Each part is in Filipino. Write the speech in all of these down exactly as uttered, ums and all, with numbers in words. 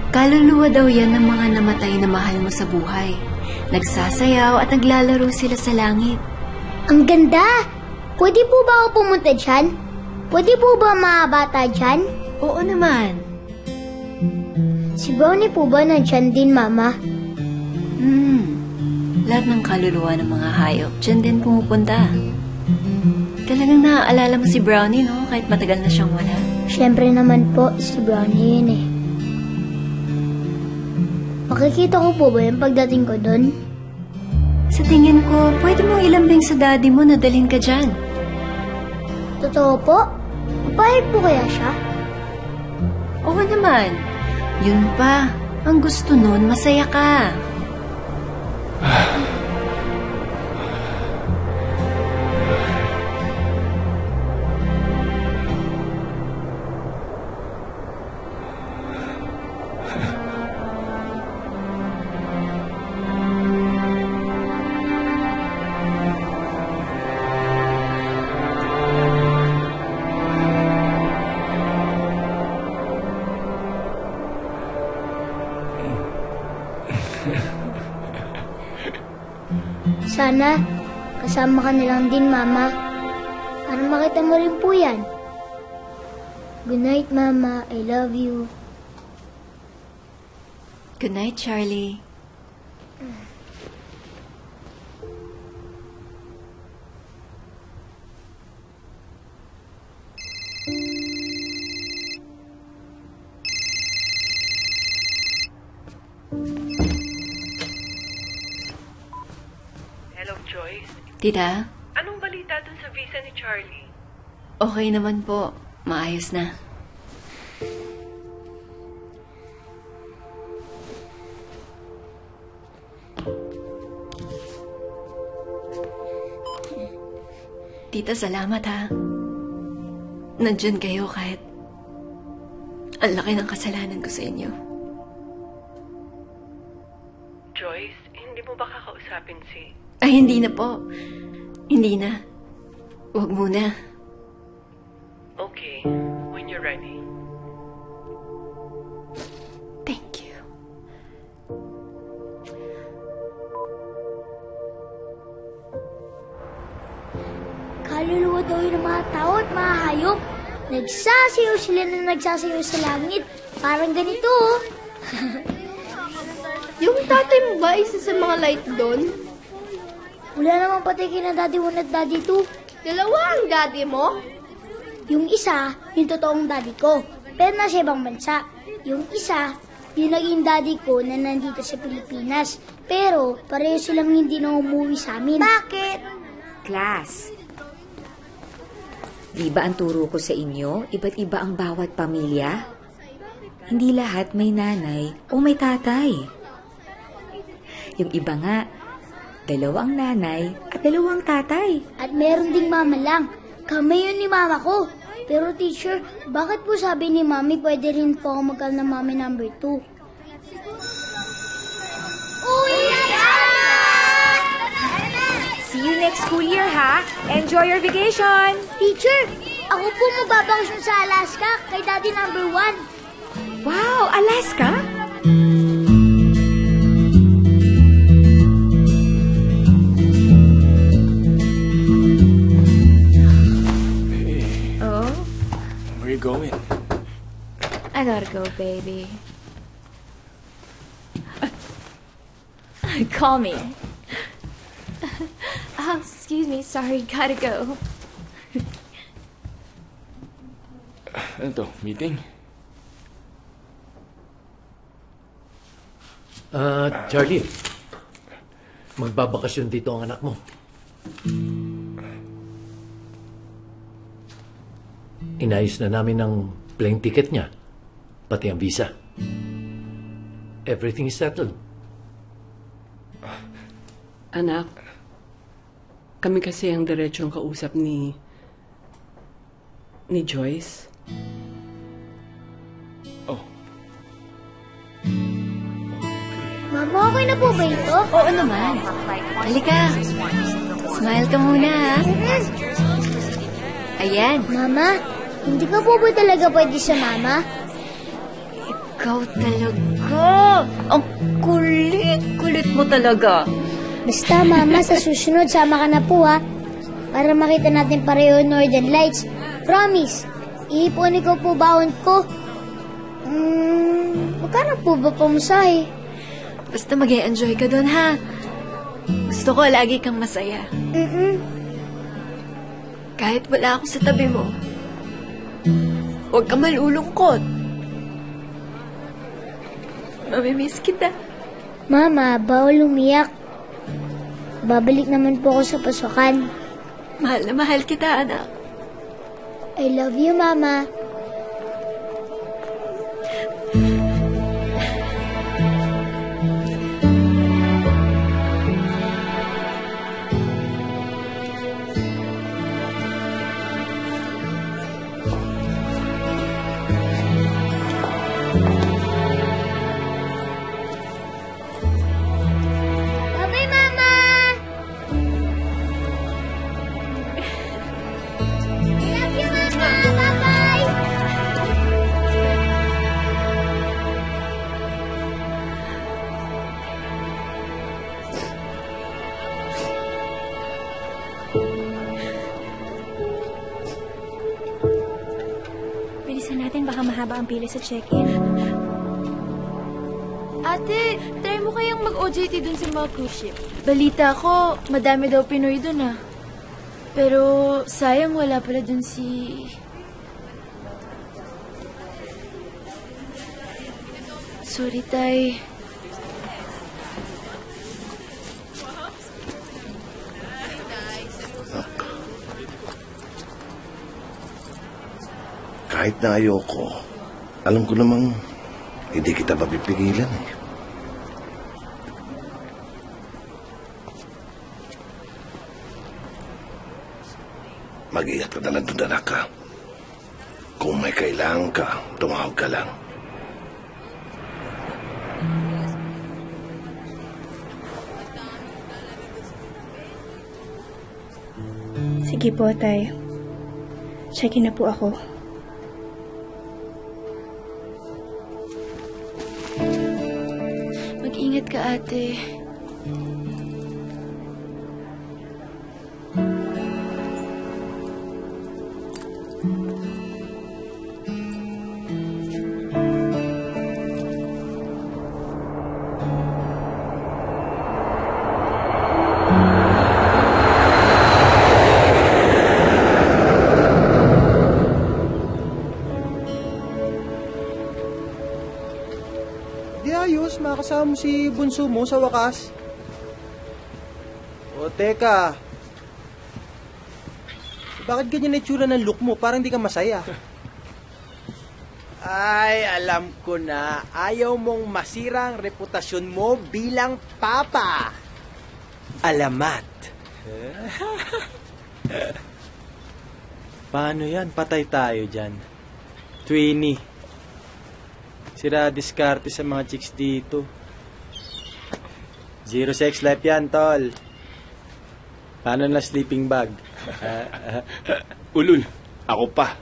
Kaluluwa daw yan ng mga namatay na mahal mo sa buhay. Nagsasayaw at naglalaro sila sa langit. Ang ganda! Pwede po ba ako pumunta dyan? Pwede po ba mga bata dyan? Oo naman. Si Brownie po ba nandyan din, Mama? Hmm. Lahat ng kaluluwa ng mga hayop dyan din pumupunta. Talagang naaalala mo si Brownie, no? Kahit matagal na siyang wala. Siyempre naman po, si Brownie yun eh. Makikita ko po ba yung pagdating ko doon? Sa tingin ko, pwede mong ilambing sa daddy mo na dalhin ka dyan. Totoo po? Papayag po kaya siya? Oo naman. Yun pa, ang gusto nun, masaya ka. Sana, kasama ka nilang din, Mama. Para makita mo rin po yan. Good night, Mama. I love you. Good night, Charlie. Hello, Joyce. Tita? Anong balita dun sa visa ni Charlie? Okay naman po. Maayos na. Tita, salamat ha. Nandyan kayo kahit ang laki ng kasalanan ko sa inyo. Joyce, hindi mo ba kakausapin si... Ay, hindi na po. Hindi na. Huwag muna. Okay, when you're ready. Thank you. Kaluluwa daw yung mga tao at mga hayop. Nagsasayaw sila na nagsasayaw sa langit. Parang ganito, oh. Yung tatay mo ba isa sa mga light doon? Wala namang patay kina Daddy one at Daddy two. Dalawa ang daddy mo? Yung isa, yung totoong daddy ko. Pero nasa ibang bansa. Yung isa, yung naging daddy ko na nandito sa Pilipinas. Pero pareho silang hindi na umuwi sa amin. Bakit? Class, di ba ang turo ko sa inyo, iba't iba ang bawat pamilya? Hindi lahat may nanay o may tatay. Yung iba nga, dalawang nanay at dalawang tatay. At meron ding mama lang. Kami yun ni mama ko. Pero teacher, bakit po sabi ni mami pwede rin po ako magkal na mami number two? Uy! See you next school year, ha? Enjoy your vacation! Teacher, ako po magbabakasyon sa Alaska kay Daddy number one. Wow, Alaska? Oh? Where you going? I gotta go, baby. Call me. Oh, excuse me. Sorry, gotta go. Ano to? Meeting? Ah, uh, Charlie. Magbabakasyon dito ang anak mo. Inayos na namin ang plane ticket niya, pati ang visa. Everything is settled. Anak, kami kasi ang diretsong kausap ni... ni Joyce. Oh. Mama, okay na po ba ito? Oo naman. Halika. Smile ka muna, ha? Ayan. Mama, hindi ka po ba talaga pwede sa mama? Ikaw talaga. Ang kulit-kulit mo talaga. Basta, Mama, sa susunod, sama ka na po, ha? Para makita natin pareho Northern Lights. Promise, iipunin ko po baon ko. Hmm, magkano po ba pamasahe? Basta mag-e-enjoy ka doon, ha? Gusto ko lagi kang masaya. Mm-mm. Kahit wala ako sa tabi mo. Huwag ka malulungkot. Mamimiss kita. Mama, bawal umiyak. Babalik naman po ako sa pasukan. Mahal na mahal kita, anak. I love you, Mama. Bye-bye, Mama! I love you, Mama! Bye-bye! Bilisan natin, baka mahaba ang pila sa check-in. Ate, try mo kayang mag-O J T dun sa mga cruise ship. Balita ko, madami daw Pinoy dun ah. Pero sayang wala pala dun si... Sorry, Tay. Kahit na ayoko, alam ko namang hindi kita mapipigilan eh. Mag-iingat ka na lang doon, anak ka. Kung may kailangan ka, tumawag ka lang. Sige po, Tay. Check-in na po ako. Mag-ingat ka, ate. Di ayos, makasama mo si bunso mo sa wakas. O, teka. Bakit ganyan na itsura ng look mo? Parang di ka masaya. Ay, alam ko na. Ayaw mong masira ang reputasyon mo bilang papa. Alamat. Paano yan? Patay tayo dyan. Twinnie. Sira diskarte sa mga chicks dito. Zero sex life yan, tol. Paano na sleeping bag? Ulul, ako pa.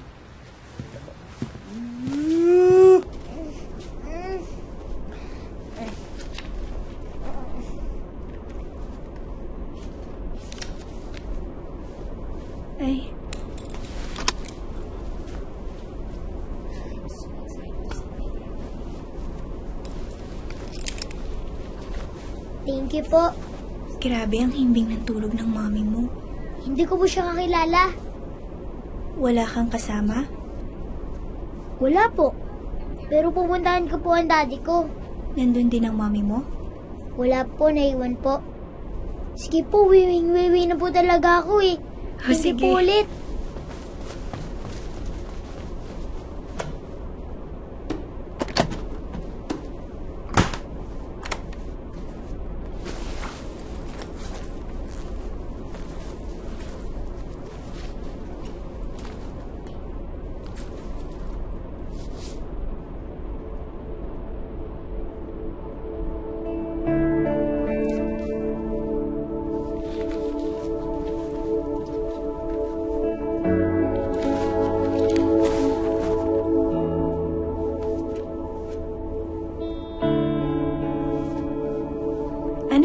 Ay. Thank you po. Grabe ang himbing ng tulog ng mami mo. Hindi ko po siya kakilala. Wala kang kasama? Wala po. Pero pupuntahan ko po ang daddy ko. Nandun din ang mami mo? Wala po, naiwan po. Sige po, wiwing-wiwi na po talaga ako eh. Oh, Hindi sige. po ulit.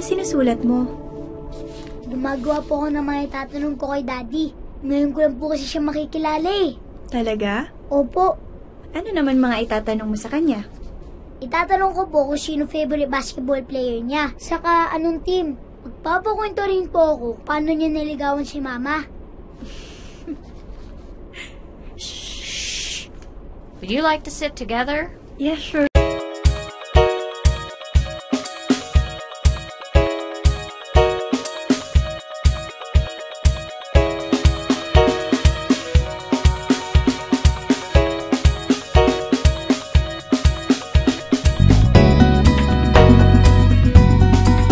sinusulat mo? Gumagawa po ako ng mga itatanong ko kay Daddy. Ngayon ko lang po kasi siya makikilala eh. Talaga? Opo. Ano naman mga itatanong mo sa kanya? Itatanong ko po kung sino favorite basketball player niya. Saka anong team. Magpapakwento rin po ako paano niya niligawan si Mama. Would you like to sit together? Yeah, sure.